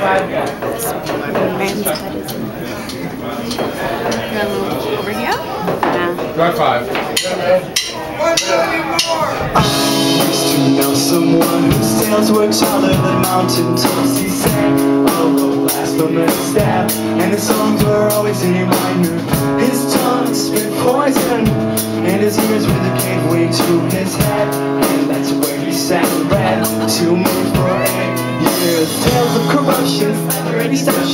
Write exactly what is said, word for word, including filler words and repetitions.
Man's cut is in. You want a little over here? Yeah. Drive five. I used to know someone whose tales were taller than mountain tops. He said, oh, the blasphemous stab, and his songs were always a reminder. His tongue spit poison, and his ears were the gateway to his head, and that's where he sang red to me for eight years. Tales of corruption, already started